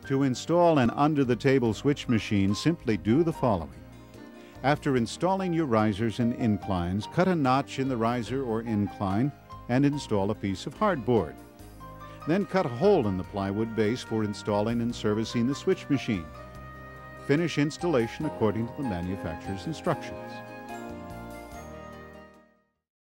To install an under-the-table switch machine, simply do the following. After installing your risers and inclines, cut a notch in the riser or incline and install a piece of hardboard. Then cut a hole in the plywood base for installing and servicing the switch machine. Finish installation according to the manufacturer's instructions.